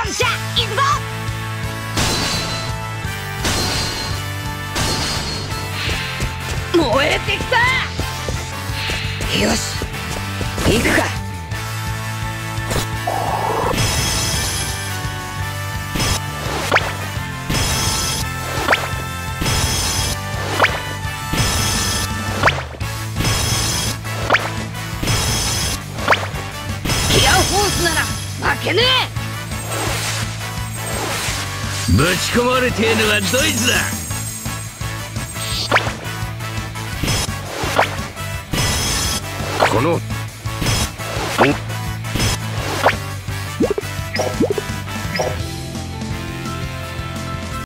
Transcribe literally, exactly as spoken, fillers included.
っしゃ行くぞ。燃えてきた。よし行くか。ギアフォースなら負けねえ。 ぶち込まれてえのはドイツだ。 この